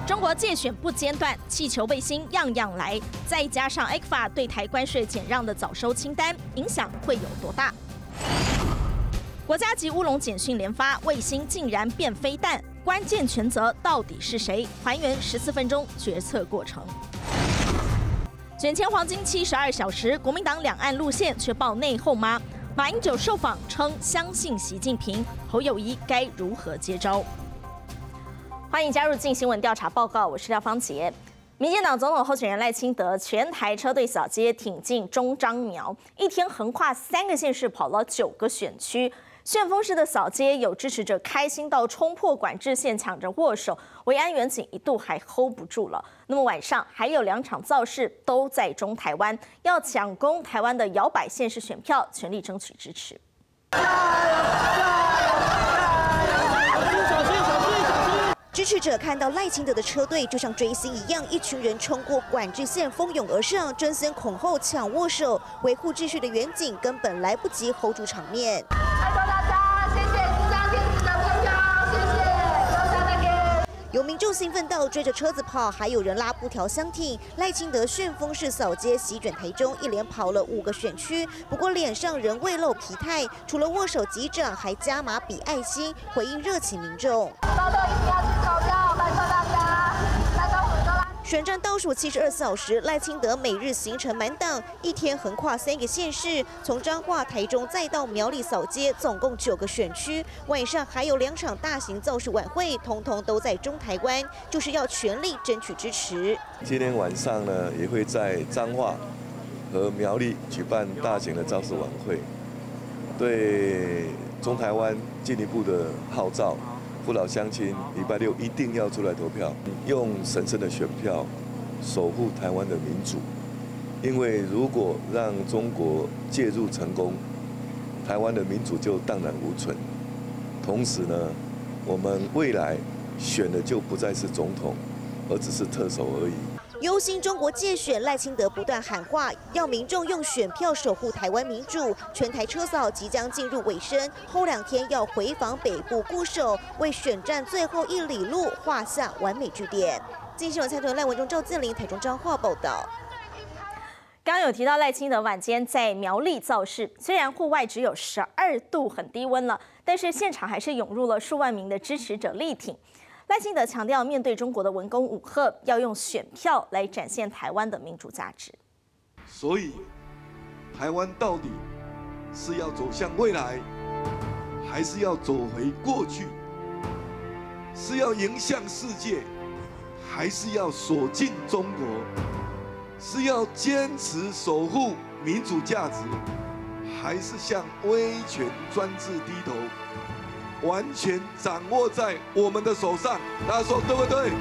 中国借选不间断，气球卫星样样来，再加上 ECFA 对台关税减让的早收清单，影响会有多大？国家级乌龙简讯连发，卫星竟然变飞弹，关键权责到底是谁？还原14分钟决策过程。选前黄金72小时，国民党两岸路线却爆内讧吗？马英九受访称相信习近平，侯友宜该如何接招？欢迎加入镜新闻调查报告，我是廖芳杰。民进党总统候选人赖清德全台车队扫街，挺进中彰苗，一天横跨3个县市，跑了9个选区。旋风式的扫街，有支持者开心到冲破管制线，抢着握手，维安远警一度还 hold 不住了。那么晚上还有2场造势都在中台湾，要抢攻台湾的摇摆县市选票，全力争取支持。 支持者看到赖清德的车队就像追星一样，一群人冲过管制线，蜂拥而上，争先恐后抢握手，维护秩序的远警根本来不及 hold 住场面。拜托大家，谢谢中彰电子的朋友，谢谢，多谢大家。有民众兴奋到追着车子跑，还有人拉布条相挺。赖清德旋风式扫街席卷台中，一连跑了5个选区，不过脸上仍未露疲态，除了握手击掌，还加码比爱心，回应热情民众。选战倒数72小时，赖清德每日行程满档，一天横跨3个县市，从彰化、台中再到苗栗扫街，总共9个选区。晚上还有2场大型造势晚会，统统都在中台湾，就是要全力争取支持。 今天晚上呢，也会在彰化和苗栗举办大型的造势晚会，对中台湾进一步的号召。父老乡亲，礼拜6一定要出来投票，用神圣的选票守护台湾的民主。因为如果让中国介入成功，台湾的民主就荡然无存。同时呢，我们未来选的就不再是总统，而只是特首而已。 忧心中国介选，赖清德不断喊话，要民众用选票守护台湾民主。全台车扫即将进入尾声，后2天要回访北部固守，为选战最后1里路画下完美句点。经新闻蔡屯赖文忠、赵建林台中彰化报道。 刚刚有提到赖清德晚间在苗栗造势，虽然户外只有12度，很低温了，但是现场还是涌入了数万名的支持者力挺。赖清德强调，面对中国的文攻武吓，要用选票来展现台湾的民主价值。 所以，台湾到底是要走向未来，还是要走回过去？是要迎向世界，还是要锁进中国？是要坚持守护民主价值，还是向威权专制低头？完全掌握在我们的手上，大家说对不对？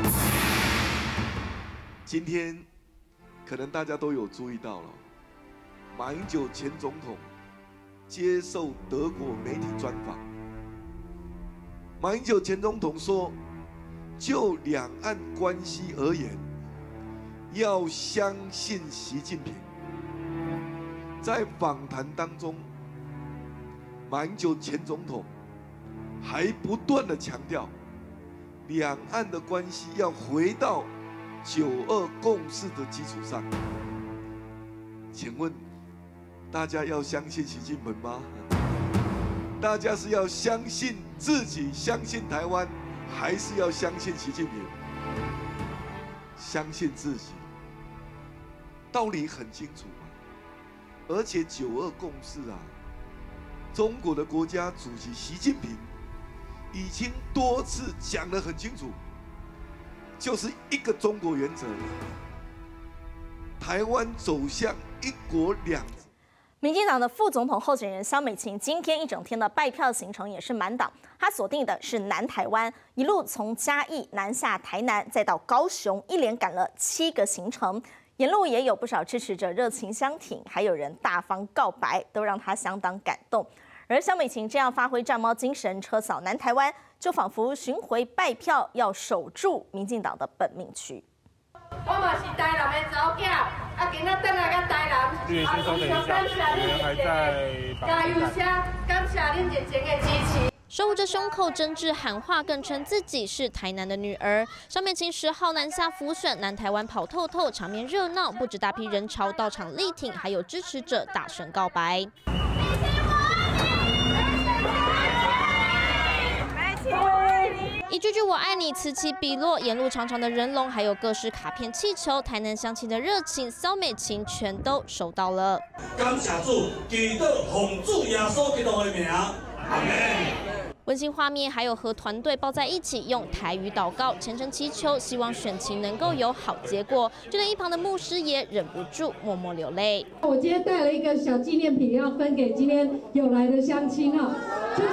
今天可能大家都有注意到了，马英九前总统接受德国媒体专访，马英九前总统说，就两岸关系而言，要相信习近平。在访谈当中，马英九前总统还不断地强调，两岸的关系要回到9·2共识的基础上。请问大家要相信习近平吗？大家是要相信自己，相信台湾，还是要相信习近平？相信自己，道理很清楚嘛。而且9·2共识啊，中国的国家主席习近平已经多次讲得很清楚，就是一个中国原则，台湾走向1国2制。 民进党的副总统候选人萧美琴今天一整天的拜票行程也是满档，她锁定的是南台湾，一路从嘉义南下台南，再到高雄，一连赶了7个行程。沿路也有不少支持者热情相挺，还有人大方告白，都让她相当感动。而萧美琴这样发挥战猫精神，车扫南台湾，就仿佛巡回拜票，要守住民进党的本命区。 我嘛是台南的查某囝，啊，今仔等来到台南， 先稍等一下，我们还在加油声，感谢恁热情的支持。 守护着胸口真挚喊话，更称自己是台南的女儿。上面请10号南下辅选，南台湾跑透透，场面热闹，不止大批人潮到场力挺，还有支持者大声告白。 一句句我爱你此起彼落，沿路长长的人龙，还有各式卡片、气球，台南乡亲的热情、小美情全都收到了。 感谢主，祈祷奉主耶稣基督的名，阿门。 温馨画面还有和团队抱在一起，用台语祷告，虔诚祈求，希望选情能够有好结果。就连一旁的牧师也忍不住默默流泪。 我今天带了一个小纪念品，要分给今天有来的乡亲啊，就是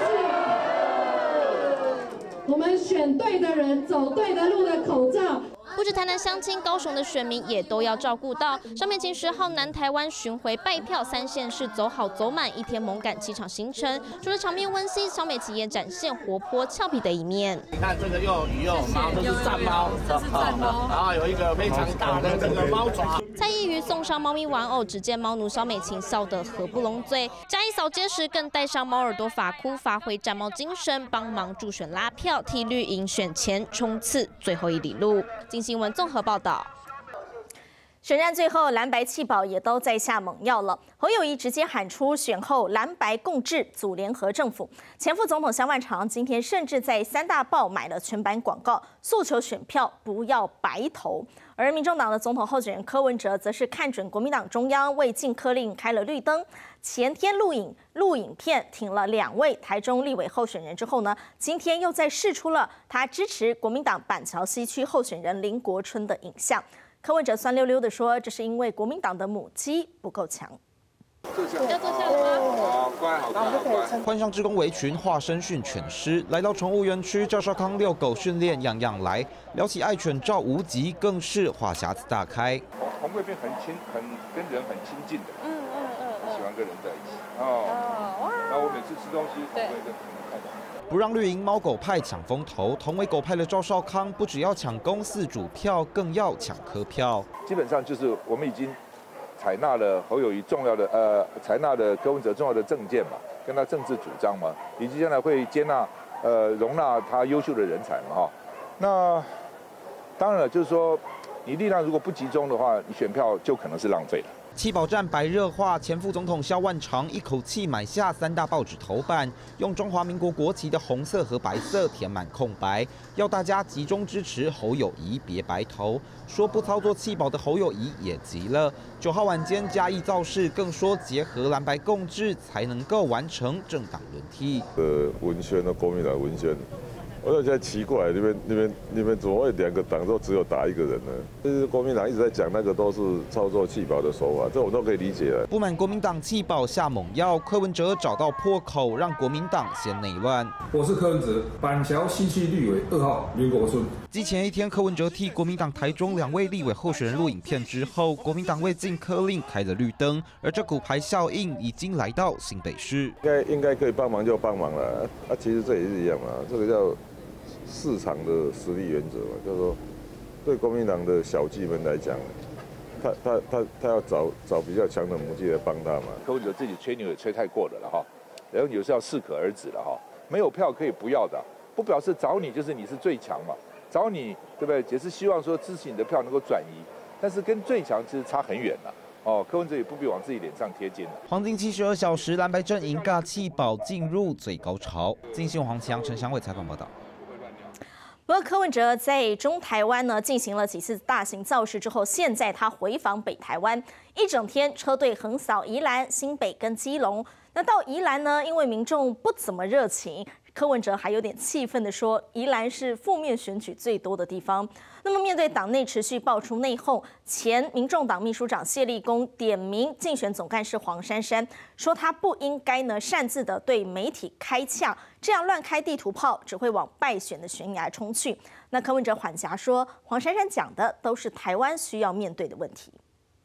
我们选对的人，走对的路的口罩。 不止台南乡亲，高雄的选民也都要照顾到。上面请10号南台湾巡回拜票，3县市走好走满，1天猛赶7场行程。除了场面温馨，小美企业展现活泼俏皮的一面。 你看这个又有鱼又有猫，这是战猫，这是战猫，然后有一个非常大的这个猫爪。 蔡依瑜送上猫咪玩偶，只见猫奴小美琴笑得合不拢嘴。嘉义扫街时更戴上猫耳朵发箍，发挥战猫精神，帮忙助选拉票，替绿营选前冲刺最后1里路。 新闻综合报道， 选战最后，蓝白弃保也都在下猛药了。侯友宜直接喊出选后蓝白共治，组联合政府。前副总统萧万长今天甚至在3大报买了全版广告，诉求选票不要白投。而民众党的总统候选人柯文哲则是看准国民党中央为禁柯令开了绿灯，前天录影片挺了2位台中立委候选人之后呢，今天又再释出了他支持国民党板桥西区候选人林国春的影像。柯文哲酸溜溜地说，这是因为国民党的母鸡不够强。 要坐下了吗？ 好乖，好乖。换上志工围裙，化身训犬师，来到宠物园区，赵少康遛狗训练样样来。聊起爱犬赵无极，更是话匣子大开。 红贵宾很跟人很亲近的，喜欢跟人在一起。然后我每次吃东西，红贵跟太太。 不让绿营猫狗派抢风头，同为狗派的赵少康，不只要抢公司主票，更要抢柯票。 基本上就是我们已经采纳了侯友宜重要的采纳了柯文哲重要的政见嘛，跟他政治主张嘛，以及将来会接纳容纳他优秀的人才嘛哈。那当然了，就是说你力量如果不集中的话，你选票就可能是浪费了。 弃保战白热化，前副总统萧万长一口气买下3大报纸头版，用中华民国国旗的红色和白色填满空白，要大家集中支持侯友宜，别白投。说不操作弃保的侯友宜也急了。9号晚间嘉义造势，更说结合蓝白共治，才能够完成政党轮替。 文宣的国民党文宣。 我就觉得奇怪，你们怎么会2个党都只有打1个人呢？就是国民党一直在讲那个都是操作弃保的手法，这我都可以理解了。 不满国民党弃保下猛药，柯文哲找到破口，让国民党先内乱。 我是柯文哲，板桥西区立委2号林国春。 继前一天柯文哲替国民党台中2位立委候选人录影片之后，国民党为禁柯令开了绿灯，而这骨牌效应已经来到新北市。 应该可以帮忙就帮忙了其实这也是一样嘛，这个叫。 市场的实力原则嘛，就是说，对国民党的小鸡们来讲，他要找比较强的母鸡来帮他嘛。 柯文哲自己吹牛也吹太过了了哈，然后有时候要适可而止了哈。没有票可以不要的，不表示找你就是你是最强嘛，找你对不对？也是希望说支持你的票能够转移，但是跟最强其实差很远了。 柯文哲也不必往自己脸上贴金了。 黄金72小时，蓝白阵营尬弃保进入最高潮。金信黄强、陈祥伟采访报道。 不过柯文哲在中台湾呢进行了几次大型造势之后，现在他回访北台湾，一整天车队横扫宜兰、新北跟基隆。那到宜兰呢，因为民众不怎么热情，柯文哲还有点气愤的说，宜兰是负面选举最多的地方。那么面对党内持续爆出内讧，前民众党秘书长谢立功点名竞选总干事黄珊珊，说他不应该呢擅自的对媒体开呛，这样乱开地图炮只会往败选的悬崖冲去。那柯文哲缓颊说，黄珊珊讲的都是台湾需要面对的问题。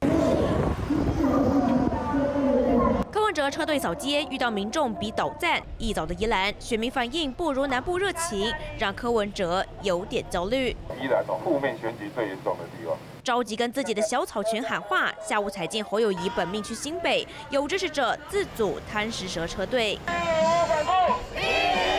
柯文哲车队扫街，遇到民众比倒赞。一早的宜兰选民反应不如南部热情，让柯文哲有点焦虑。 宜兰负面选举最严重的地方， 着急跟自己的小草群喊话。下午才见侯友宜本命去新北，有支持者自组贪食蛇车队。 反复，一切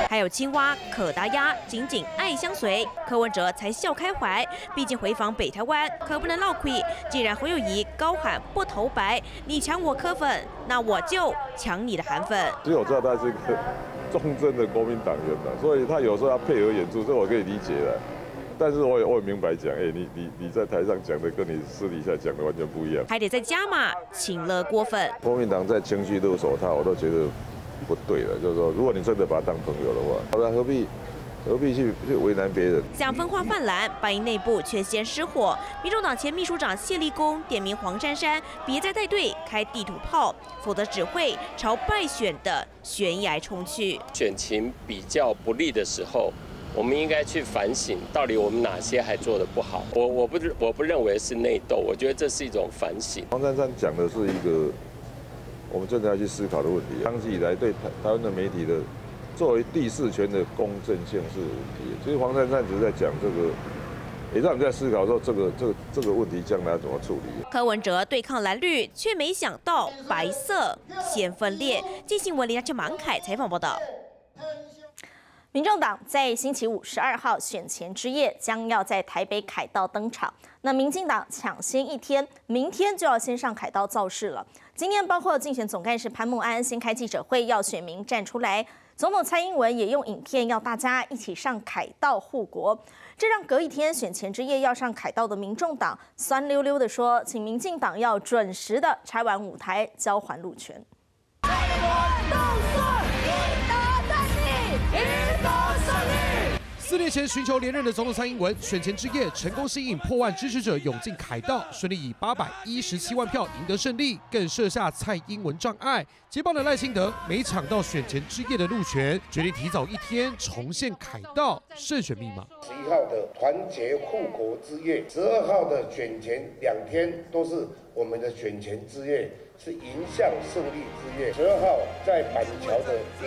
还有青蛙、可达鸭紧紧爱相随，柯文哲才笑开怀。毕竟回访北台湾可不能落亏，既然侯友宜高喊不投白，你抢我柯粉，那我就抢你的韩粉。 其实我知道他是一个忠贞的国民党员的，所以他有时候要配合演出，这我可以理解的。但是我也明白讲，你在台上讲的跟你私底下讲的完全不一样， 还得再加码请了郭粉。 国民党在情绪勒索他，我都觉得不对了。就是说，如果你真的把他当朋友的话，好了，何必去为难别人？ 想分化泛蓝，白营内部却先失火。民众党前秘书长谢立功点名黄珊珊别再带队开地图炮，否则只会朝败选的悬崖冲去。 选情比较不利的时候，我们应该去反省，到底我们哪些还做得不好。我不认为是内斗，我觉得这是一种反省。 黄珊珊讲的是一个我们真的要去思考的问题。长期以来对台湾的媒体的作为第四权的公正性是有问题。其实黄珊珊只是在讲这个，也让你在思考说这个问题将来要怎么处理。 柯文哲对抗蓝绿，却没想到白色先分裂。记新闻林家芒凯采访报道。 民众党在星期五12号选前之夜将要在台北凯道登场。那民进党抢先一天，明天就要先上凯道造势了。今天包括竞选总干事潘孟安先开记者会，要选民站出来。总统蔡英文也用影片要大家一起上凯道护国。这让隔一天选前之夜要上凯道的民众党酸溜溜的说，请民进党要准时的拆完舞台，交还路权。 4年前寻求连任的总统蔡英文，选前之夜成功吸引破万支持者涌进凯道，顺利以817万票赢得胜利，更设下蔡英文障碍。接棒的赖清德没抢到选前之夜的路权，决定提早一天重现凯道胜选密码。 11号的团结护国之夜，12号的选前2天都是我们的选前之夜。是迎向胜利之夜，12号在板桥的第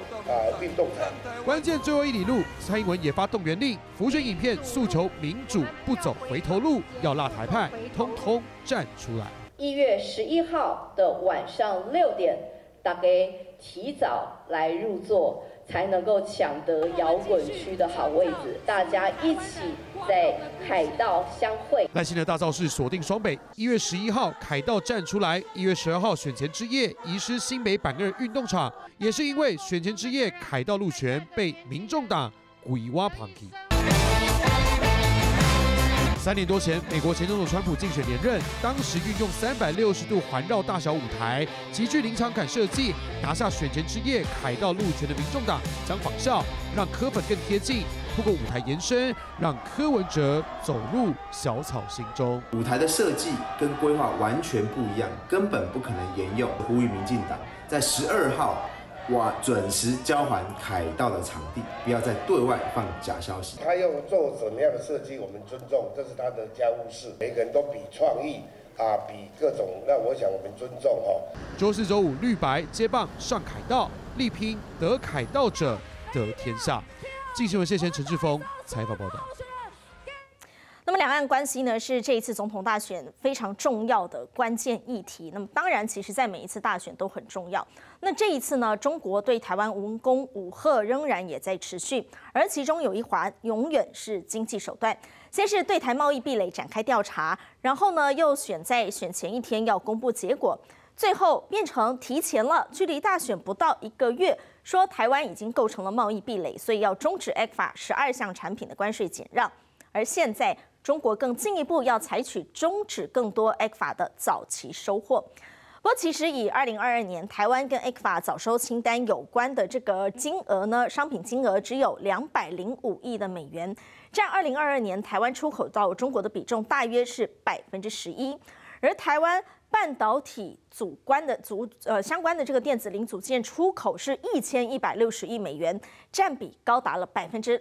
2运动场。 关键最后1里路，蔡英文也发动员令，辅选影片诉求民主不走回头路，要辣台派通通站出来。 1月11号的晚上6点，大家提早来入座，才能够抢得摇滚区的好位置，大家一起在凯道相会。 赖清德大造势锁定双北，1月11号凯道站出来，1月12号选前之夜移师新北板2运动场，也是因为选前之夜凯道路权被民众党鬼挖旁起。3年多前，美国前总统川普竞选连任，当时运用360度环绕大小舞台，极具临场感设计，拿下选前之夜凯道路权的民众党将仿效，让柯粉更贴近，透过舞台延伸，让柯文哲走入小草心中。 舞台的设计跟规划完全不一样，根本不可能沿用。呼吁民进党在12号。准时交还凯道的场地，不要再对外放假消息。 他要做什么样的设计，我们尊重，这是他的家务事。每个人都比创意比各种，那我想我们尊重哦。 周4、周5绿白接棒上凯道，力拼得凯道者得天下。镜新闻谢贤陈志峰采访报道。 那么两岸关系呢，是这一次总统大选非常重要的关键议题。那么当然，其实在每一次大选都很重要。那这一次呢，中国对台湾文攻武吓仍然也在持续，而其中有一环永远是经济手段。先是对台贸易壁垒展开调查，然后呢又选在选前一天要公布结果，最后变成提前了，距离大选不到1个月，说台湾已经构成了贸易壁垒，所以要终止 ECFA 12项产品的关税减让。而现在中国更进一步要采取终止更多 ECFA 的早期收获。不过，其实以2022年台湾跟 ECFA 早收清单有关的这个金额呢，商品金额只有205亿的美元，占2022年台湾出口到中国的比重大约是11%。而台湾半导体相关的这个电子零组件出口是1160亿美元，占比高达了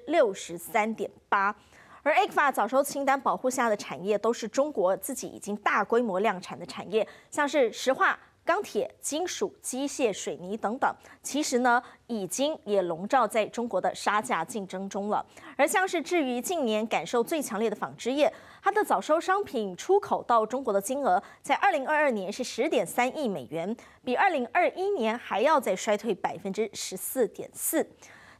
63.8%。而 ECFA 早收清单保护下的产业，都是中国自己已经大规模量产的产业，像是石化、钢铁、金属、机械、水泥等等，其实呢已经也笼罩在中国的杀价竞争中了。而像是至于近年感受最强烈的纺织业，它的早收商品出口到中国的金额，在2022年是10.3亿美元，比2021年还要再衰退14.4%。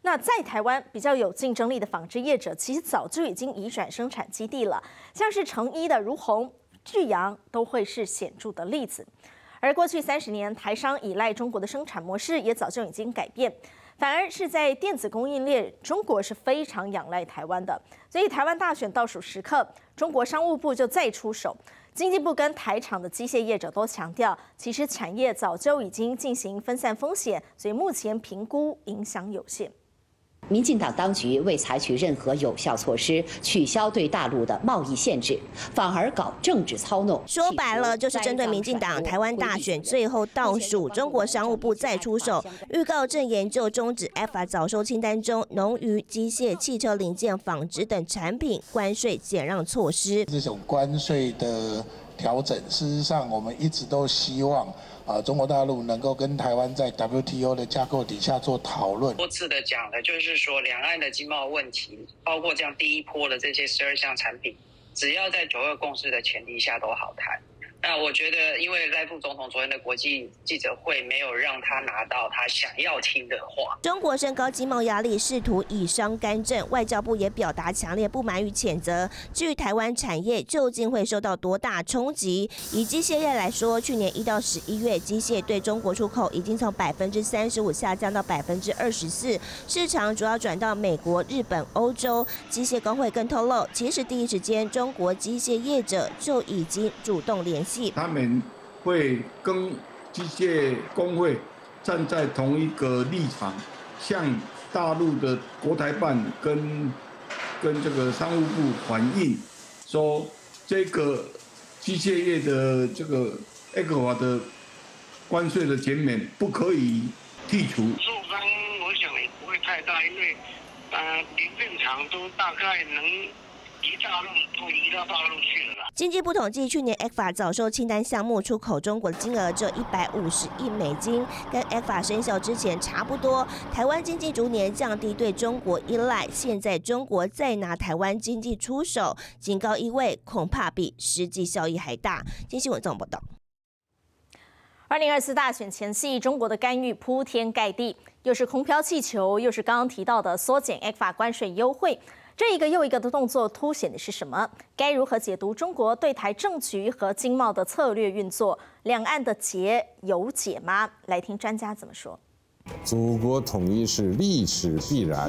那在台湾比较有竞争力的纺织业者，其实早就已经移转生产基地了，像是成衣的如虹、巨阳都会是显著的例子。而过去30年，台商依赖中国的生产模式也早就已经改变，反而是在电子供应链，中国是非常仰赖台湾的。所以台湾大选倒数时刻，中国商务部就再出手。经济部跟台厂的机械业者都强调，其实产业早就已经进行分散风险，所以目前评估影响有限。 民进党当局未采取任何有效措施取消对大陆的贸易限制，反而搞政治操弄。 说白了，就是针对民进党台湾大选最后倒数，中国商务部再出手，预告正研究终止 ECFA 早收清单中农渔、机械、汽车零件、纺织等产品关税减让措施。 这种关税的调整，事实上我们一直都希望。中国大陆能够跟台湾在 WTO 的架构底下做讨论。 多次的讲的就是说，两岸的经贸问题，包括这样第一波的这些12项产品，只要在9·2共识的前提下都好谈。那我觉得，因为赖副总统昨天的国际记者会没有让他拿到他想要听的话。 中国升高经贸压力，试图以商干政，外交部也表达强烈不满与谴责。至于台湾产业究竟会受到多大冲击？以机械业来说，去年1到11月，机械对中国出口已经从35%下降到24%，市场主要转到美国、日本、欧洲。机械工会更透露，其实第一时间中国机械业者就已经主动联系。 他们会跟机械工会站在同一个立场，向大陆的国台办跟这个商务部反映，说这个机械业的这个 ECFA 的关税的减免不可以剔除。 受伤我想也不会太大，因为零件厂都大概能移大陆都移到大陆去了啦。 经济部统计，去年 ECFA 早收清单项目出口中国的金额只有150亿美金，跟 ECFA 生效之前差不多。台湾经济逐年降低对中国依赖，现在中国再拿台湾经济出手，警告意味恐怕比实际效益还大。经新闻综合报道。 2024大选前夕，中国的干预铺天盖地，又是空飘气球，又是刚刚提到的缩减 ECFA 关税优惠。这一个又一个的动作凸显的是什么？该如何解读中国对台政局和经贸的策略运作？两岸的结有解吗？来听专家怎么说。 祖国统一是历史必然。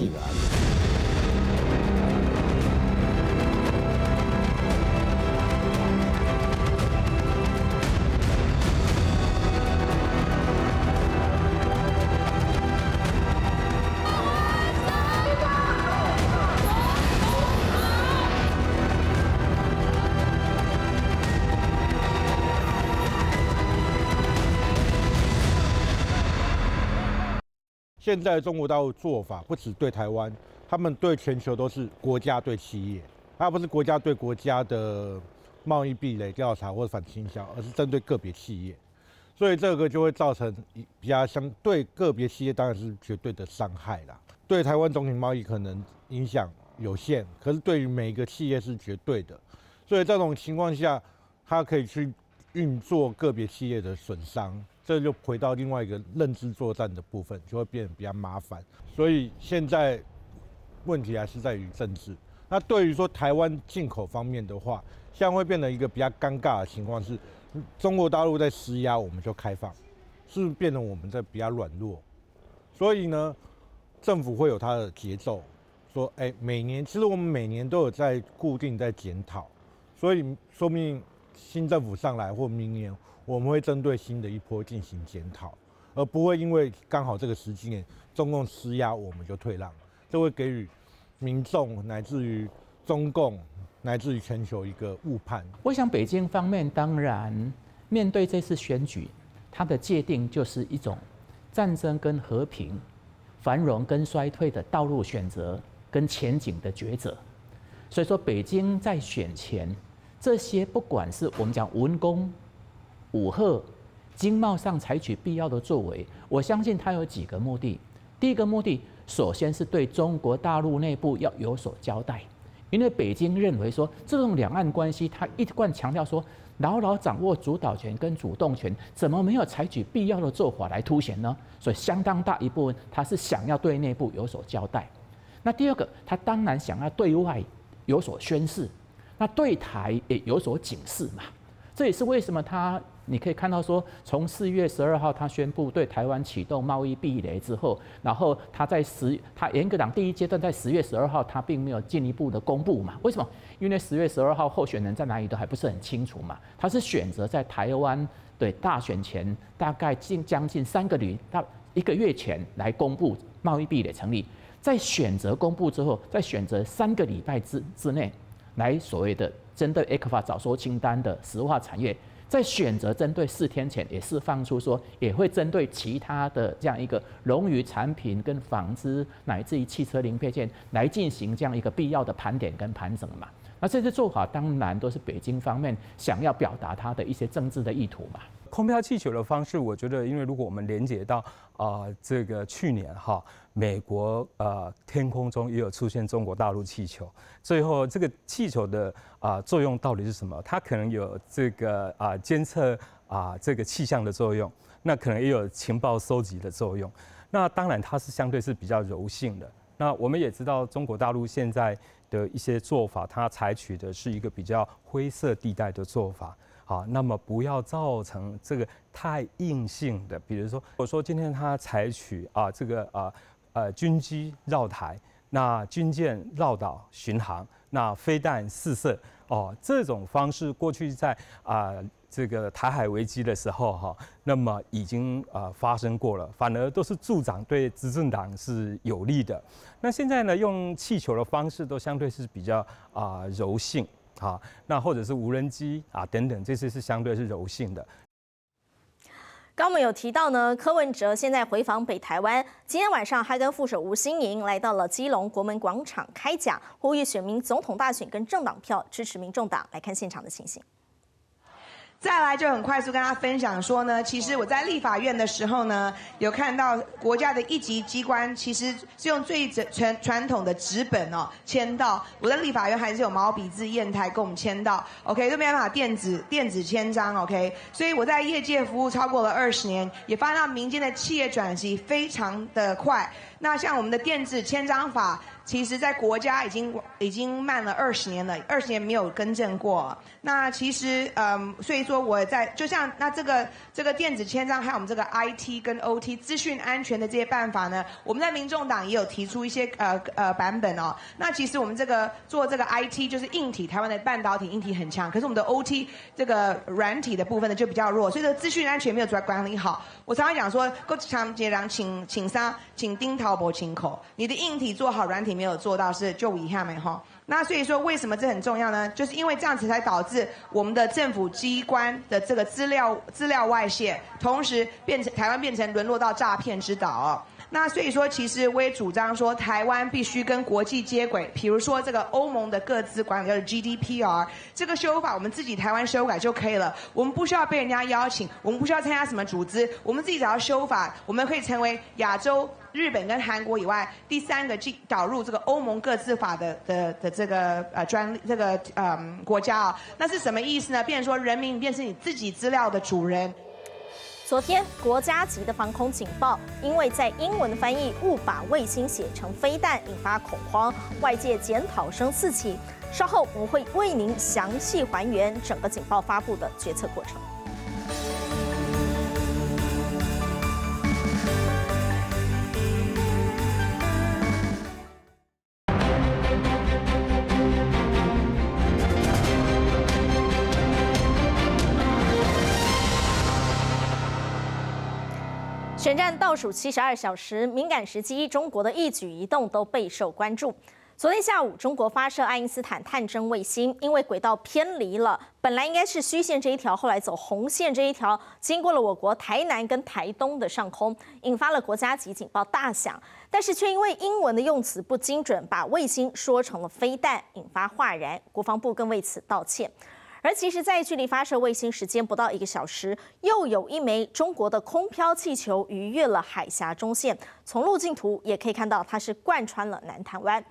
现在中国大陆做法不只对台湾，他们对全球都是国家对企业，而不是国家对国家的贸易壁垒调查或者反倾销，而是针对个别企业。所以这个就会造成比较相对个别企业当然是绝对的伤害啦。对台湾总体贸易可能影响有限，可是对于每一个企业是绝对的。所以这种情况下，它可以去运作个别企业的损伤。这就回到另外一个认知作战的部分，就会变得比较麻烦。所以现在问题还是在于政治。那对于说台湾进口方面的话，现在会变得一个比较尴尬的情况是，中国大陆在施压，我们就开放，是不是变得我们在比较软弱？所以呢，政府会有它的节奏，说，每年其实我们每年都有在固定在检讨，所以说明新政府上来或明年。我们会针对新的一波进行检讨，而不会因为刚好这个时机点中共施压，我们就退让。这会给予民众乃至于中共乃至于全球一个误判。 我想北京方面当然面对这次选举，它的界定就是一种战争跟和平、繁荣跟衰退的道路选择跟前景的抉择。所以说，北京在选前这些不管是我们讲文攻、武吓、经贸上采取必要的作为，我相信它有几个目的。第一个目的，首先是对中国大陆内部要有所交代，因为北京认为说，这种两岸关系，它一贯强调说， 牢牢掌握主导权跟主动权，怎么没有采取必要的做法来凸显呢？所以相当大一部分他是想要对内部有所交代。那第二个，他当然想要对外有所宣示，那对台也有所警示嘛。这也是为什么你可以看到说，从4月12号他宣布对台湾启动贸易壁垒之后，然后他严格讲第一阶段在10月12号他并没有进一步的公布嘛？为什么？因为10月12号候选人在哪里都还不是很清楚嘛。他是选择在台湾对大选前大概将近3个到1个月前来公布贸易壁垒成立，在选择公布之后，在选择3个礼拜之内来所谓的针对 ECFA 早收清单的石化产业。在选择针对4天前也释放出说，也会针对其他的这样一个冗余产品跟纺织乃至于汽车零配件来进行这样一个必要的盘点跟盘整嘛。那这些做法当然都是北京方面想要表达它的一些政治的意图嘛。 空飘气球的方式，我觉得，因为如果我们连接到这个去年美国天空中也有出现中国大陆气球，最后这个气球的作用到底是什么？它可能有这个监测这个气象的作用，那可能也有情报收集的作用。那当然它是相对是比较柔性的。那我们也知道中国大陆现在的一些做法，它采取的是一个比较灰色地带的做法。那么不要造成这个太硬性的，比如说，我说今天他采取这个军机绕台，那军舰绕岛巡航，那飞弹试射这种方式，过去在这个台海危机的时候那么已经发生过了，反而都是助长对执政党是有利的。那现在呢，用气球的方式都相对是比较柔性。那或者是无人机等等，这些是相对是柔性的。 刚我们有提到呢，柯文哲现在回访北台湾，今天晚上还跟副手吴欣盈来到了基隆国门广场开讲，呼吁选民总统大选跟政党票支持民众党。来看现场的情形。 再来就很快速跟大家分享说呢，其实我在立法院的时候呢，有看到国家的一级机关其实是用最传统的纸本签到，我在立法院还是有毛笔字砚台跟我们签到 ，OK 都没办法电子签章 ，OK， 所以我在业界服务超过了20年，也发现到民间的企业转型非常的快。那像我们的电子签章法，其实在国家已经慢了20年了，20年没有更正过。那其实所以说我在就像那这个电子签章，还有我们这个 IT 跟 OT 资讯安全的这些办法呢，我们在民众党也有提出一些版本哦。那其实我们做这个 IT 就是硬体，台湾的半导体硬体很强，可是我们的 OT 这个软体的部分呢就比较弱，所以这个资讯安全没有管理好。我常常讲说，够长节郎请丁桃博请口，你的硬体做好，软体没有做到是就遗憾没哈。那所以说为什么这很重要呢？就是因为这样子才导致我们的政府机关的这个资料外泄，同时台湾变成沦落到诈骗之岛哦。那所以说，其实我也主张说，台湾必须跟国际接轨，比如说这个欧盟的个资管理叫 GDPR 这个修法，我们自己台湾修改就可以了。我们不需要被人家邀请，我们不需要参加什么组织，我们自己只要修法，我们可以成为亚洲、日本跟韩国以外第3个导入这个欧盟个资法的这个国家啊、哦。那是什么意思呢？变成说人民变成你自己资料的主人。 昨天国家级的防空警报，因为在英文翻译误把卫星写成飞弹，引发恐慌，外界检讨声四起。稍后我们会为您详细还原整个警报发布的决策过程。选战倒数72小时，敏感时机，中国的一举一动都备受关注。昨天下午，中国发射爱因斯坦探针卫星，因为轨道偏离了，本来应该是虚线这一条，后来走红线这一条，经过了我国台南跟台东的上空，引发了国家级警报大响。但是却因为英文的用词不精准，把卫星说成了飞弹，引发哗然。国防部更为此道歉。而其实，在距离发射卫星时间不到1个小时，又有一枚中国的空飘气球逾越了海峡中线。从路径图也可以看到，它是贯穿了南台湾。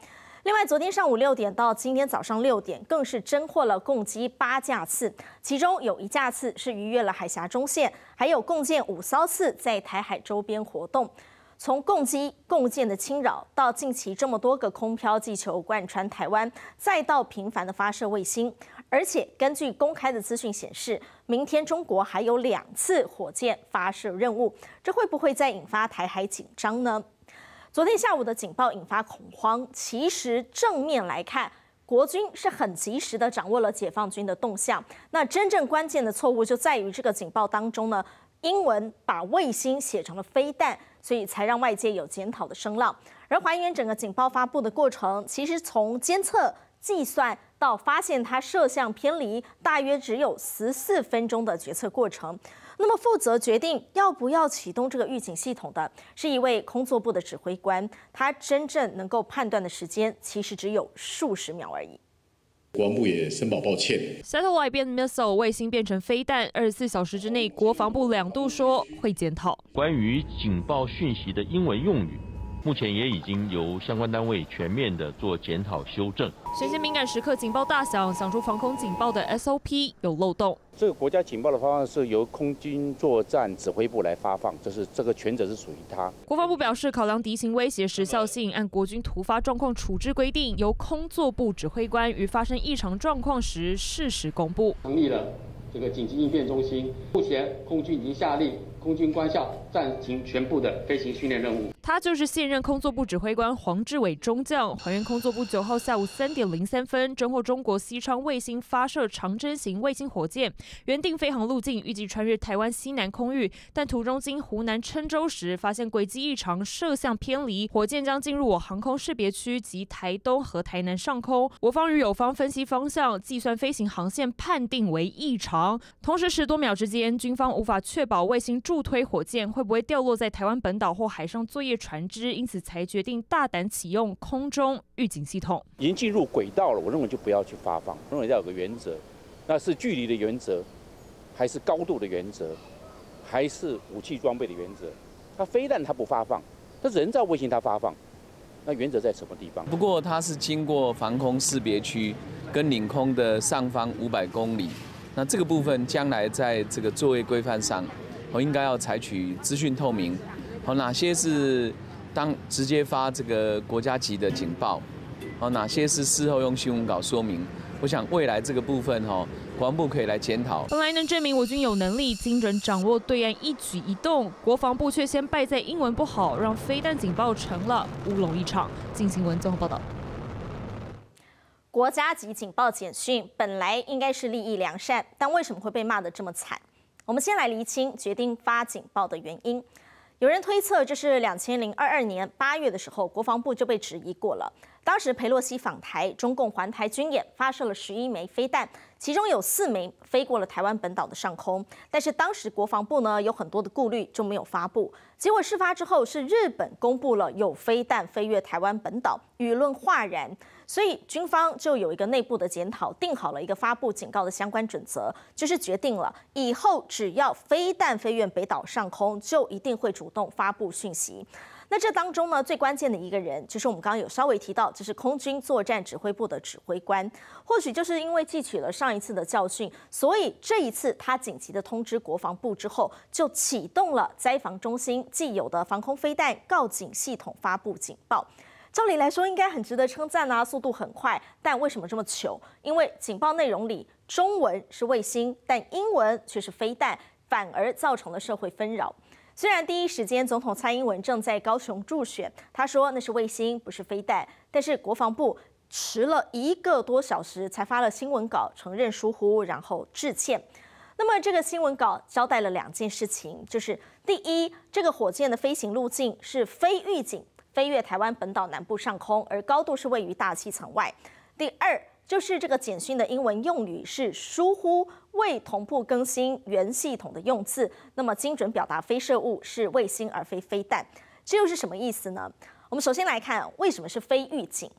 另外，昨天上午6点到今天早上6点，更是侦获了共机8架次，其中有1架次是逾越了海峡中线，还有共建5艘次在台海周边活动。从共机共建的侵扰，到近期这么多个空飘气球贯穿台湾，再到频繁的发射卫星，而且根据公开的资讯显示，明天中国还有2次火箭发射任务，这会不会再引发台海紧张呢？昨天下午的警报引发恐慌，其实正面来看，国军是很及时的掌握了解放军的动向。那真正关键的错误就在于这个警报当中呢，英文把卫星写成了飞弹，所以才让外界有检讨的声浪。而还原整个警报发布的过程，其实从监测、计算到发现它射向偏离，大约只有14分钟的决策过程。那么负责决定要不要启动这个预警系统的是一位空作部的指挥官，他真正能够判断的时间其实只有数十秒而已。 国防部也深表抱歉。 Satellite 变 missile 卫星变成飞弹，24小时之内，国防部2度说会检讨。 关于警报讯息的英文用语，目前也已经由相关单位全面的做检讨修正。 谁先敏感时刻警报大响，响出防空警报的 SOP 有漏洞。 这个国家警报的发放是由空军作战指挥部来发放，这个权责是属于他。 国防部表示，考量敌情威胁时效性，按国军突发状况处置规定，由空作部指挥官于发生异常状况时适时公布。 成立了这个紧急应变中心，目前空军已经下令空军官校暂停全部的飞行训练任务。 他就是现任空作部指挥官黄志伟中将。还原空作部9号下午3点03分侦获中国西昌卫星发射长征型卫星火箭，原定飞行路径预计穿越台湾西南空域，但途中经湖南郴州时发现轨迹异常，射向偏离，火箭将进入我航空识别区及台东和台南上空。我方与友方分析方向，计算飞行航线，判定为异常。同时10多秒之间，军方无法确保卫星助推火箭会不会掉落在台湾本岛或海上作业船只，因此才决定大胆启用空中预警系统。 已经进入轨道了，我认为就不要去发放，认为要有个原则，那是距离的原则，还是高度的原则，还是武器装备的原则？它飞弹它不发放，它人造卫星它发放，那原则在什么地方？ 不过它是经过防空识别区跟领空的上方500公里，那这个部分将来在这个作业规范上，应该要采取资讯透明。哪些是当直接发这个国家级的警报？哪些是事后用新闻稿说明？我想未来这个部分国防部可以来检讨。 本来能证明我军有能力精准掌握对岸一举一动，国防部却先败在英文不好，让飞弹警报成了乌龙一场。镜新闻综合报道。 国家级警报简讯本来应该是利益良善，但为什么会被骂得这么惨？我们先来厘清决定发警报的原因。有人推测，这是2022年8月的时候，国防部就被质疑过了。当时裴洛西访台，中共环台军演发射了11枚飞弹，其中有4枚飞过了台湾本岛的上空。但是当时国防部呢有很多的顾虑，就没有发布。结果事发之后，是日本公布了有飞弹飞越台湾本岛，舆论哗然。所以军方就有一个内部的检讨，定好了一个发布警告的相关准则，就是决定了以后只要飞弹飞越北岛上空，就一定会主动发布讯息。那这当中呢，最关键的一个人，就是我们刚刚有稍微提到，就是空军作战指挥部的指挥官。或许就是因为汲取了上一次的教训，所以这一次他紧急的通知国防部之后，就启动了灾防中心既有的防空飞弹告警系统发布警报。照理来说应该很值得称赞啊，速度很快，但为什么这么糗？因为警报内容里中文是卫星，但英文却是飞弹，反而造成了社会纷扰。虽然第一时间总统蔡英文正在高雄助选，他说那是卫星不是飞弹，但是国防部迟了1个多小时才发了新闻稿，承认疏忽，然后致歉。那么这个新闻稿交代了2件事情，就是第一，这个火箭的飞行路径是非预警，飞越台湾本岛南部上空，而高度是位于大气层外。第二，就是这个简讯的英文用语是疏忽，未同步更新原系统的用字，那么精准表达飞射物是卫星而非飞弹。这又是什么意思呢？我们首先来看为什么是非预警。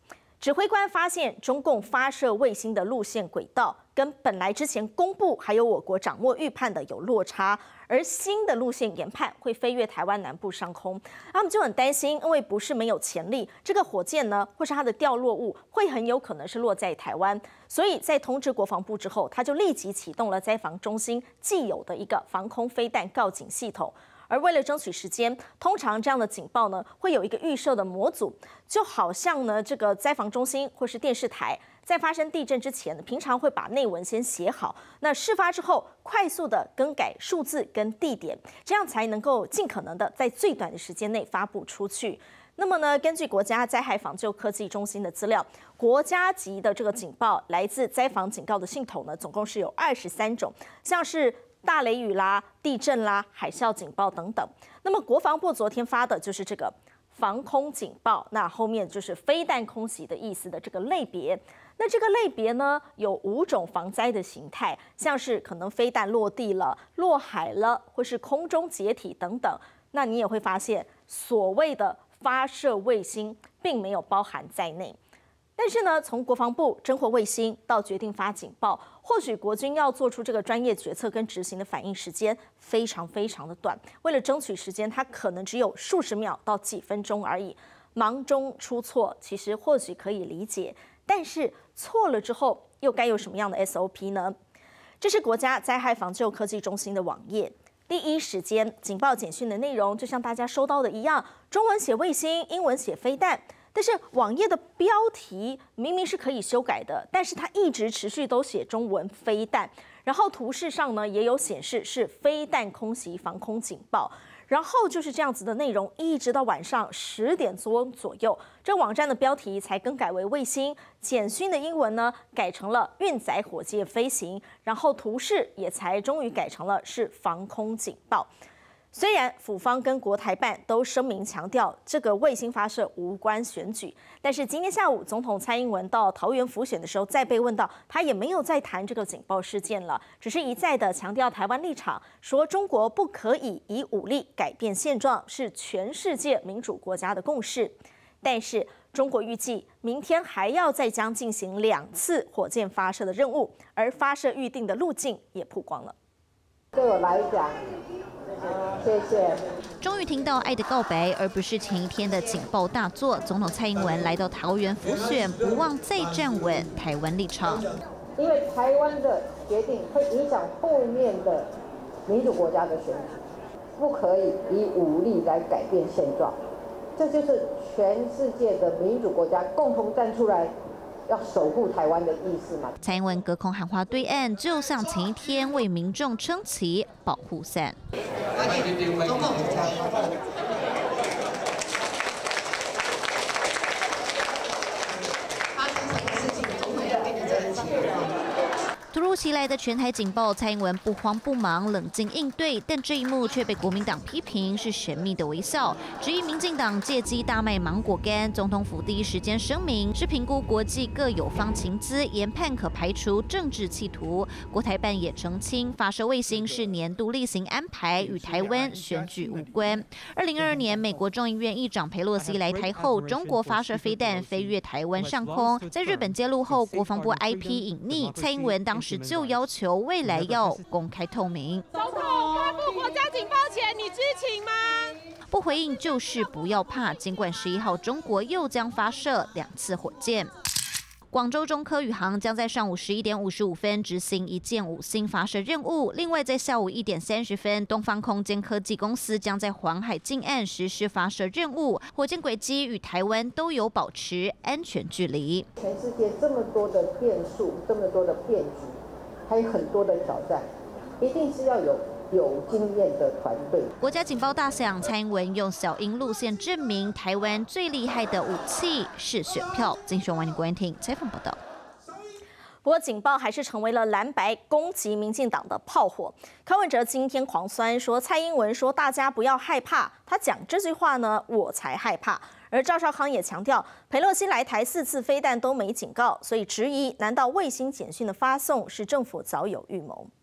指挥官发现中共发射卫星的路线轨道跟本来之前公布还有我国掌握预判的有落差，而新的路线研判会飞越台湾南部上空，他们就很担心，因为不是没有潜力，这个火箭呢，或是它的掉落物会很有可能是落在台湾，所以在通知国防部之后，他就立即启动了灾防中心既有的一个防空飞弹告警系统。而为了争取时间，通常这样的警报呢，会有一个预设的模组，就好像呢这个灾防中心或是电视台，在发生地震之前，平常会把内文先写好，那事发之后快速的更改数字跟地点，这样才能够尽可能的在最短的时间内发布出去。那么呢，根据国家灾害防救科技中心的资料，国家级的这个警报来自灾防警告的系统呢，总共是有23种，像是大雷雨啦、地震啦、海啸警报等等。那么国防部昨天发的就是这个防空警报，那后面就是飞弹空袭的意思的这个类别。那这个类别呢，有5种防灾的形态，像是可能飞弹落地了、落海了，或是空中解体等等。那你也会发现，所谓的发射卫星并没有包含在内。但是呢，从国防部侦获卫星到决定发警报，或许国军要做出这个专业决策跟执行的反应时间非常的短。为了争取时间，它可能只有数十秒到几分钟而已。忙中出错，其实或许可以理解，但是错了之后又该有什么样的 SOP 呢？这是国家灾害防救科技中心的网页。第一时间警报简讯的内容，就像大家收到的一样，中文写卫星，英文写飞弹。但是网页的标题明明是可以修改的，但是它一直持续都写中文飞弹，然后图示上呢也有显示是飞弹空袭防空警报，然后就是这样子的内容，一直到晚上10点钟左右，这网站的标题才更改为卫星，简讯的英文呢改成了运载火箭飞行，然后图示也才终于改成了是防空警报。虽然府方跟国台办都声明强调这个卫星发射无关选举，但是今天下午总统蔡英文到桃园辅选的时候，再被问到，他也没有再谈这个警报事件了，只是一再的强调台湾立场，说中国不可以以武力改变现状，是全世界民主国家的共识。但是中国预计明天还要再将进行2次火箭发射的任务，而发射预定的路径也曝光了。 对我来讲，谢谢。 终于听到爱的告白，而不是前一天的警报大作。总统蔡英文来到桃园辅选，不忘再站稳台湾立场。 因为台湾的决定会影响后面的民主国家的选举，不可以以武力来改变现状。这就是全世界的民主国家共同站出来，要守护台湾的意思嘛。 蔡英文隔空喊话对岸，就像前一天为民众撑起保护伞。突如其来的全台警报，蔡英文不慌不忙，冷静应对，但这一幕却被国民党批评是神秘的微笑，质疑民进党借机大卖芒果干。总统府第一时间声明，是评估国际各有方情资，研判可排除政治企图。国台办也澄清，发射卫星是年度例行安排，与台湾选举无关。2022年，美国众议院议长裴洛西来台后，中国发射飞弹飞越台湾上空，在日本揭露后，国防部 IP 隐匿，蔡英文当时就要求未来要公开透明。 总统发布国家警报前，你知情吗？ 不回应就是不要怕。尽管11号中国又将发射2次火箭。广州中科宇航将在上午11点55分执行一箭5星发射任务。另外，在下午1点30分，东方空间科技公司将在黄海近岸实施发射任务。火箭轨迹与台湾都有保持安全距离。 全世界这么多的变数，这么多的变局，还有很多的挑战，一定是要有经验的团队。 国家警报大响，蔡英文用小英路线证明台湾最厉害的武器是选票。精选晚间国安厅采访报道。 不过警报还是成为了蓝白攻击民进党的炮火。柯文哲今天狂酸说，蔡英文说大家不要害怕，他讲这句话呢，我才害怕。而赵少康也强调，裴洛西来台4次飞弹都没警告，所以质疑难道卫星简讯的发送是政府早有预谋？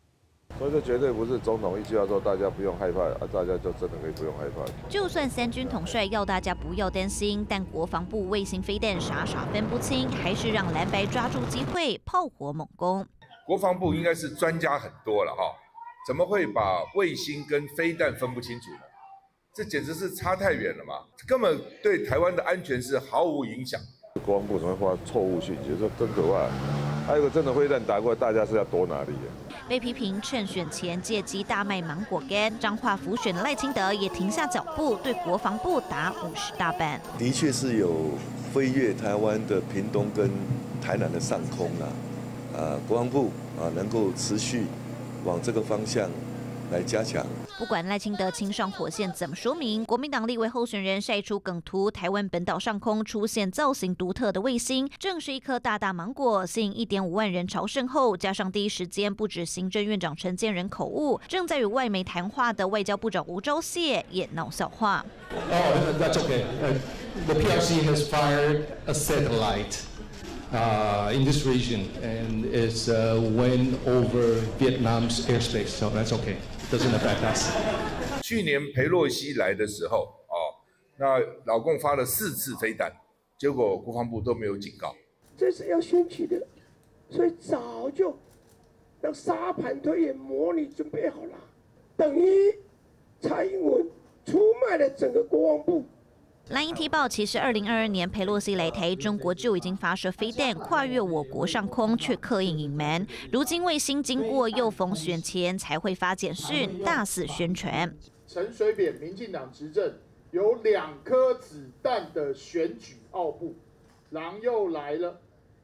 所以这绝对不是总统一句话说大家不用害怕啊，大家就真的可以不用害怕。 就算三军统帅要大家不要担心，但国防部卫星飞弹傻傻分不清，还是让蓝白抓住机会炮火猛攻。 国防部应该是专家很多了哈，怎么会把卫星跟飞弹分不清楚呢？这简直是差太远了嘛，根本对台湾的安全是毫无影响。 国防部怎么会发错误讯息？这真可怕。还有个真的飞弹打过来，大家是要躲哪里？ 被批评趁选前借机大卖芒果干，彰化辅选的赖清德也停下脚步，对国防部打50大板。 的确是有飞越台湾的屏东跟台南的上空啊，国防部能够持续往这个方向来加强。 不管赖清德亲上火线怎么说明，国民党立委候选人晒出梗图，台湾本岛上空出现造型独特的卫星，正是一颗大大芒果，吸引1.5万人朝圣后，加上第一时间不止行政院长陈建仁口误，正在与外媒谈话的外交部长吴钊燮也闹笑话。 Oh, that's okay. The PRC has fired a satellite in this region, and it's went over Vietnam's airspace, so that's okay. It doesn't affect us. 去年裴洛西来的时候，那老共发了4次飞弹，结果国防部都没有警告。 这是要选举的，所以早就让沙盘推演模拟准备好了，等于蔡英文出卖了整个国防部。 蓝营提报，其实2022年裴洛西来台，中国就已经发射飞弹跨越我国上空，却刻意隐瞒。如今卫星经过又逢选前才会发简讯，大肆宣传。 陈水扁民进党执政有2颗子弹的选举奥步，狼又来了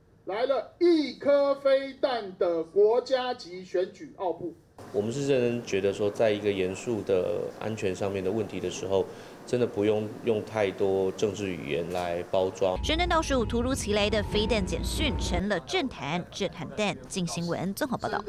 1颗飞弹的国家级选举奥步。 我们是认真觉得说，在一个严肃的安全上面的问题的时候，真的不用用太多政治语言来包装。 圣诞倒数，突如其来的飞弹简讯成了政坛震撼弹。镜新闻综合报道。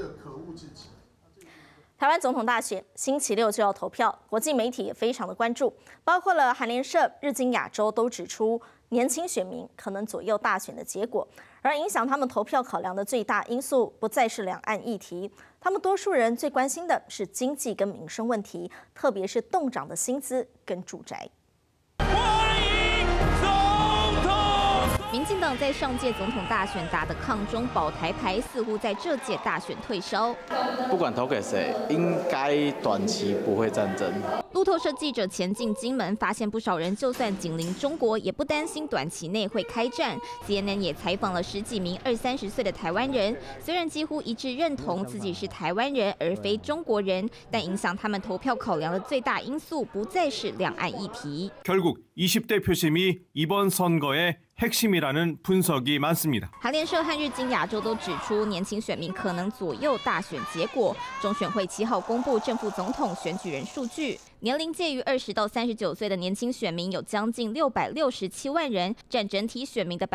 台湾总统大选星期6就要投票，国际媒体也非常的关注，包括了韩联社、日经亚洲都指出，年轻选民可能左右大选的结果，而影响他们投票考量的最大因素不再是两岸议题，他们多数人最关心的是经济跟民生问题，特别是冻涨的薪资跟住宅。民进党在上届总统大选打的抗中保台牌，似乎在这届大选退烧。 不管投给谁，应该短期不会战争。 路透社记者前进金门，发现不少人就算紧邻中国，也不担心短期内会开战。CNN 也采访了10几名20-30岁的台湾人，虽然几乎一致认同自己是台湾人而非中国人，但影响他们投票考量的最大因素不再是两岸议题。 결국 20대 표심이 이번 선거의 핵심이라는 분석이 많습니다. 韩联社和日经亚洲都指出，年轻选民可能左右大选结果。中选会7号公布正副总统选举人数据，年龄介于20到39岁的年轻选民有将近667万人，占整体选民的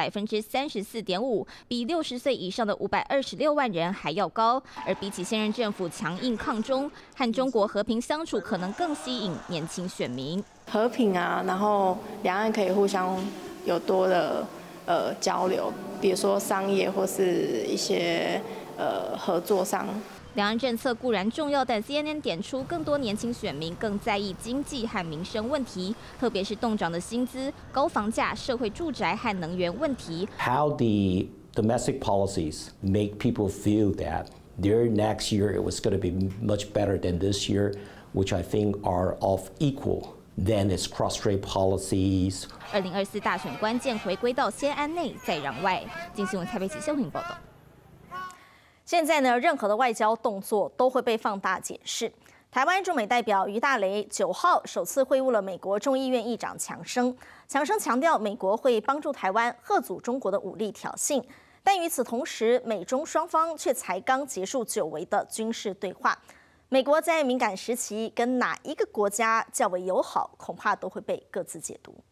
34.5%，比60岁以上的526万人还要高。而比起现任政府强硬抗中，和中国和平相处可能更吸引年轻选民。 和平啊，然后两岸可以互相有多的交流，比如说商业或是一些合作上。 两岸政策固然重要，但 CNN 点出更多年轻选民更在意经济和民生问题，特别是冻涨的薪资、高房价、社会住宅和能源问题。 How the domestic policies make people feel that their next year it was going to be much better than this year, which I think are of equal.Then it's cross-strait policies. 2024大选关键回归到先安内再攘外。镜新闻蔡佩琪、谢慧报道。现在呢，任何的外交动作都会被放大检视。台湾驻美代表于大雷9号首次会晤了美国众议院议长强生，强生强调美国会帮助台湾遏阻中国的武力挑衅，但与此同时，美中双方却才刚结束久违的军事对话。美国在敏感时期跟哪一个国家较为友好，恐怕都会被各自解读。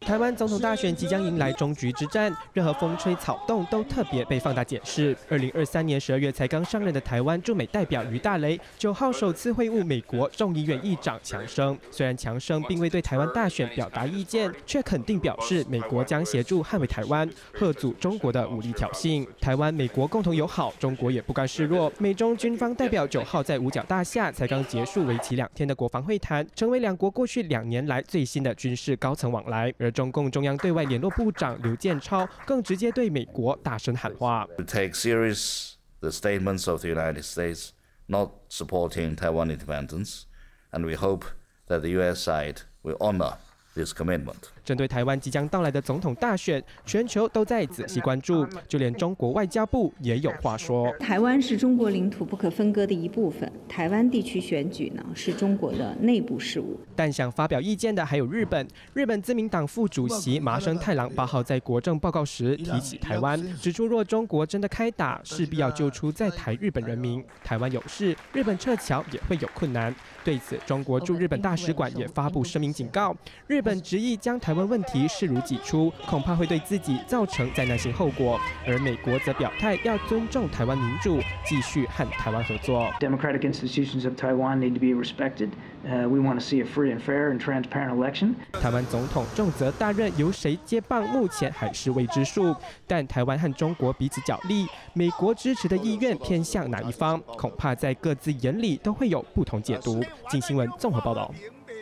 台湾总统大选即将迎来终局之战，任何风吹草动都特别被放大检视。2023年12月才刚上任的台湾驻美代表于大雷，9号首次会晤美国众议院议长强生。虽然强生并未对台湾大选表达意见，却肯定表示美国将协助捍卫台湾，嚇阻中国的武力挑衅。台湾美国共同友好，中国也不甘示弱。美中军方代表9号在五角大厦才刚结束为期2天的国防会谈，成为两国过去2年来最新的军事高层往来。而中共中央对外联络部长刘建超更直接对美国大声喊话 ：“To take serious the statements of the United States not supporting Taiwan independence, and we hope that the U.S. side will honor this commitment.” 针对台湾即将到来的总统大选，全球都在仔细关注，就连中国外交部也有话说： 台湾是中国领土不可分割的一部分，台湾地区选举呢是中国的内部事务。 但想发表意见的还有日本。日本自民党副主席麻生太郎8号在国政报告时提起台湾，指出若中国真的开打，势必要救出在台日本人民。台湾有事，日本撤侨也会有困难。对此，中国驻日本大使馆也发布声明警告，日本执意将台湾问题视如己出，恐怕会对自己造成灾难性后果。而美国则表态要尊重台湾民主，继续和台湾合作。 Democratic institutions of Taiwan need to be respected. We want to see a free and fair and transparent election. 台湾总统重责大任由谁接棒，目前还是未知数。但台湾和中国彼此角力，美国支持的意愿偏向哪一方，恐怕在各自眼里都会有不同解读。镜新闻综合报道。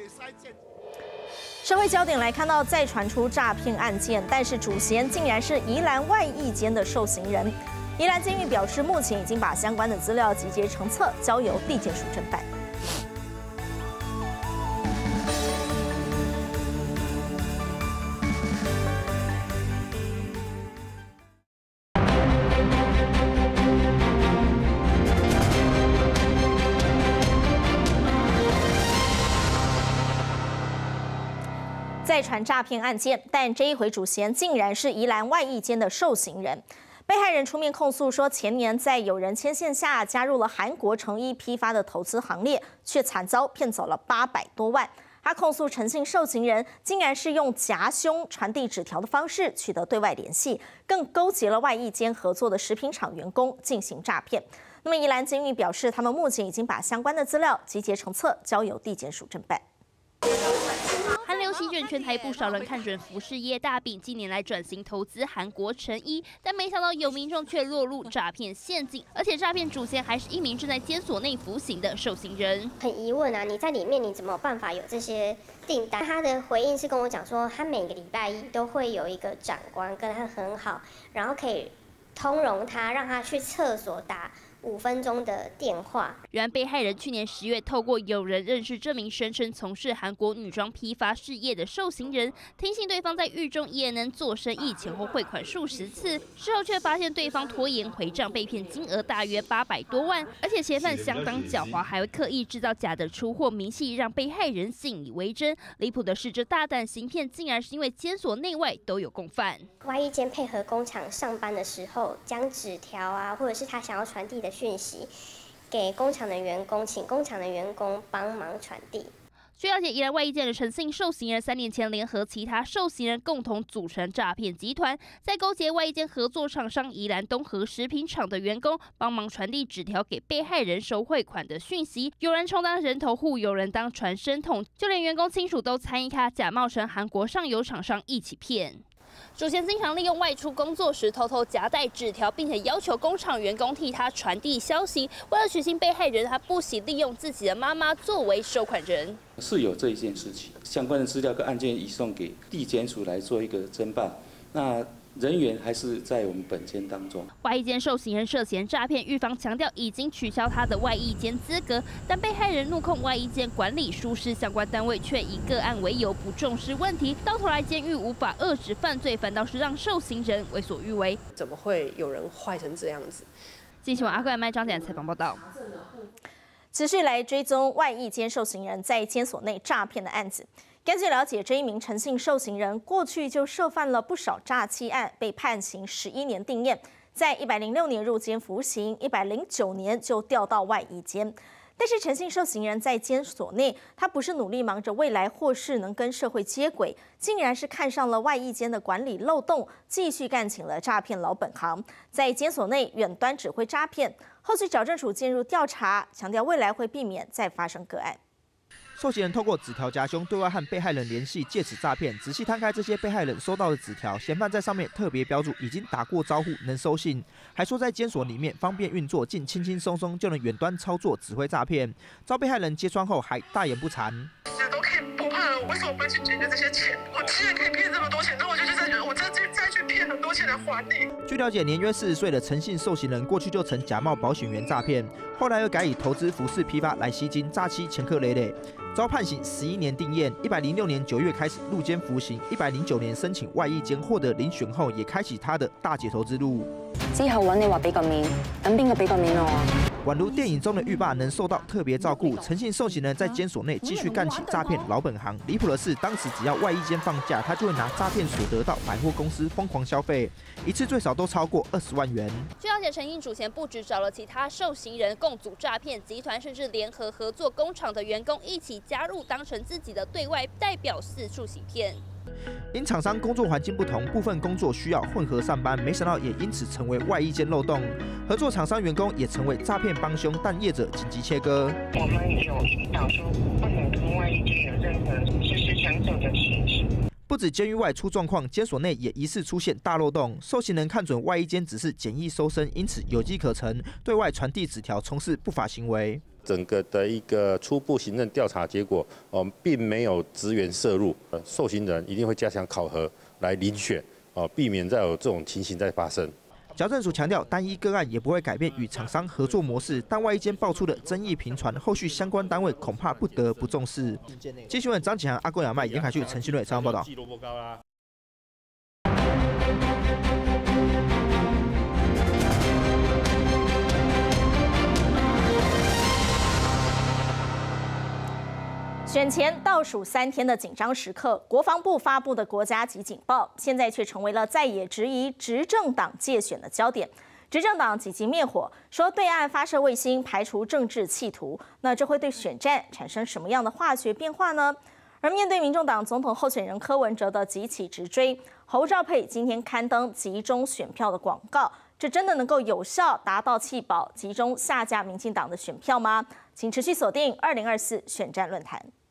社会焦点来看到，再传出诈骗案件，但是主嫌竟然是宜兰外役监的受刑人。宜兰监狱表示，目前已经把相关的资料集结成册，交由地检署侦办。再传诈骗案件，但这一回主嫌竟然是宜兰外役监的受刑人。被害人出面控诉说，前年在有人牵线下加入了韩国成衣批发的投资行列，却惨遭骗走了800多万。他控诉陈姓受刑人竟然是用夹凶传递纸条的方式取得对外联系，更勾结了外役监合作的食品厂员工进行诈骗。那么宜兰监狱表示，他们目前已经把相关的资料集结成册，交由地检署侦办。 韩流席卷全台，不少人看准服饰业大饼，近年来转型投资韩国成衣，但没想到有民众却落入诈骗陷阱，而且诈骗主嫌还是一名正在监所内服刑的受刑人。 很疑问啊，你在里面你怎么有办法有这些订单？他的回应是跟我讲说，他每个礼拜一都会有一个长官跟他很好，然后可以通融他，让他去厕所打5分钟的电话。 原被害人去年10月透过有人认识这名声称从事韩国女装批发事业的受刑人，听信对方在狱中也能做生意，前后汇款数十次，事后却发现对方拖延回账，被骗金额大约800多万，而且嫌犯相当狡猾，还会刻意制造假的出货明细，让被害人信以为真。离谱的是，这大胆行骗竟然是因为监所内外都有共犯。 外役监配合工厂上班的时候，将纸条啊，或者是他想要传递的讯息给工厂的员工，请工厂的员工帮忙传递。 据了解，宜兰外役监的陈姓受刑人3年前联合其他受刑人共同组成诈骗集团，在勾结外役监合作厂商宜兰东河食品厂的员工，帮忙传递纸条给被害人收汇款的讯息。有人充当人头户，有人当传声筒，就连员工亲属都参与他，假冒成韩国上游厂商一起骗。主嫌经常利用外出工作时偷偷夹带纸条，并且要求工厂员工替他传递消息。为了取信被害人，他不惜利用自己的妈妈作为收款人。 是有这一件事情，相关的资料跟案件移送给地检署来做一个侦办。那人员还是在我们本监当中。 外役监受刑人涉嫌诈骗，狱方强调已经取消他的外役监资格，但被害人怒控外役监管理疏失，相关单位却以个案为由不重视问题，到头来监狱无法遏制犯罪，反倒是让受刑人为所欲为。 怎么会有人坏成这样子？ 记者阿贵麦张简采访报道。 持续来追踪外役监受刑人在监所内诈骗的案子。根据了解，这一名陈姓受刑人过去就涉犯了不少诈欺案，被判刑11年定谳，在106年入监服刑，109年就调到外役监。 但是陈姓受刑人在监所内，他不是努力忙着未来或是能跟社会接轨，竟然是看上了外役监的管理漏洞，继续干起了诈骗老本行，在监所内远端指挥诈骗。后续矫正署介入调查，强调未来会避免再发生个案。 受刑人透过纸条夹凶，对外和被害人联系，借此诈骗。仔细摊开这些被害人收到的纸条，嫌犯在上面特别标注已经打过招呼，能收信，还说在监所里面方便运作，竟轻轻松松就能远端操作指挥诈骗。遭被害人揭穿后，还大言不惭。 都可以不怕了，我为什么不去解决这些钱？我既然可以骗这么多钱，那我就再觉得我再去骗很多钱来还你。 据了解，年约40岁的陈姓受刑人过去就曾假冒保险员诈骗，后来又改以投资服饰批发来吸金，诈欺前科累累。 遭判刑11年定谳，106年9月开始入监服刑，109年申请外役监获得遴选后，也开启他的大解投之路。 之後揾你話俾個面，咁邊個俾個面我啊？ 宛如电影中的狱霸能受到特别照顾，陈姓受刑人在监所内继续干起诈骗老本行。离谱的是，当时只要外役监放假，他就会拿诈骗所得到百货公司疯狂消费，一次最少都超过20万元。 据了解，陈姓主嫌不止找了其他受刑人共组诈骗集团，甚至联合合作工厂的员工一起加入，当成自己的对外代表，四处洗骗。 因厂商工作环境不同，部分工作需要混合上班，没想到也因此成为外役监漏洞。合作厂商员工也成为诈骗帮凶，但业者紧急切割。 我们有引导说，不能跟外役监有任何实施抢走的情形。 不止监狱外出状况，监所内也疑似出现大漏洞。受刑人看准外役监只是简易搜身，因此有机可乘，对外传递纸条，从事不法行为。 整个的一个初步行政调查结果，并没有职员涉入，受刑人一定会加强考核来遴选，避免再有这种情形再发生。 矫正署强调，单一个案也不会改变与厂商合作模式，但外役监爆出的争议频传，后续相关单位恐怕不得不重视。记新闻张启涵、阿公亚麦、严凯旭、陈新瑞采访报道。 选前倒数3天的紧张时刻，国防部发布的国家级警报，现在却成为了在野质疑执政党介选的焦点。执政党紧急灭火，说对岸发射卫星，排除政治企图。那这会对选战产生什么样的化学变化呢？而面对民众党总统候选人柯文哲的急起直追，侯兆佩今天刊登集中选票的广告，这真的能够有效达到弃保、集中下架民进党的选票吗？请持续锁定2024选战论坛。